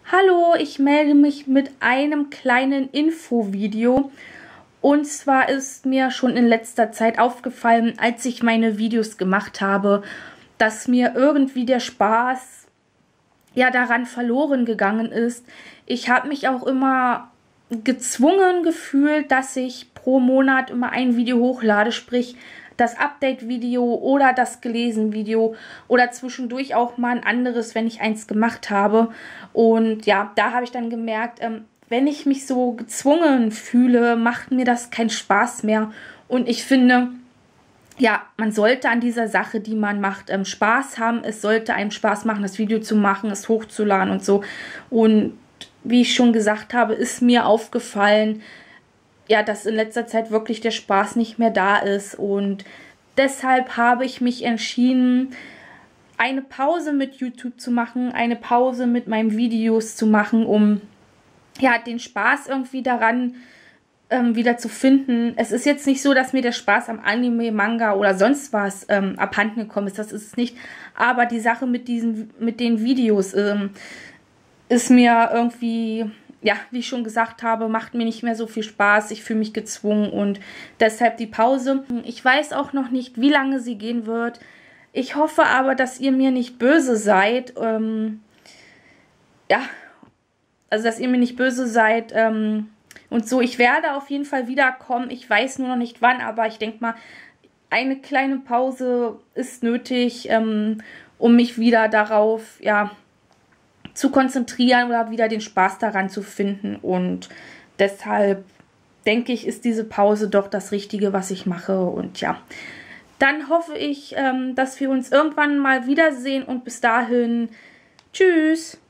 Hallo, ich melde mich mit einem kleinen Infovideo. Und zwar ist mir schon in letzter Zeit aufgefallen, als ich meine Videos gemacht habe, dass mir irgendwie der Spaß daran verloren gegangen ist. Ich habe mich auch immer gezwungen gefühlt, dass ich pro Monat immer ein Video hochlade, sprich das Update-Video oder das Gelesen-Video oder zwischendurch auch mal ein anderes, wenn ich eins gemacht habe. Und ja, da habe ich dann gemerkt, wenn ich mich so gezwungen fühle, macht mir das keinen Spaß mehr. Und ich finde, ja, man sollte an dieser Sache, die man macht, Spaß haben. Es sollte einem Spaß machen, das Video zu machen, es hochzuladen und so. Und wie ich schon gesagt habe, ist mir aufgefallen, ja, dass in letzter Zeit wirklich der Spaß nicht mehr da ist. Und deshalb habe ich mich entschieden, eine Pause mit YouTube zu machen, eine Pause mit meinen Videos zu machen, um ja, den Spaß irgendwie daran wieder zu finden. Es ist jetzt nicht so, dass mir der Spaß am Anime, Manga oder sonst was abhanden gekommen ist. Das ist es nicht. Aber die Sache mit den Videos ist mir irgendwie, ja, wie ich schon gesagt habe, macht mir nicht mehr so viel Spaß. Ich fühle mich gezwungen und deshalb die Pause. Ich weiß auch noch nicht, wie lange sie gehen wird. Ich hoffe aber, dass ihr mir nicht böse seid. Ja, also dass ihr mir nicht böse seid. Und so, ich werde auf jeden Fall wiederkommen. Ich weiß nur noch nicht wann, aber ich denke mal, eine kleine Pause ist nötig, um mich wieder darauf, ja, zu konzentrieren oder wieder den Spaß daran zu finden. Und deshalb denke ich, ist diese Pause doch das Richtige, was ich mache. Und ja, dann hoffe ich, dass wir uns irgendwann mal wiedersehen und bis dahin, tschüss!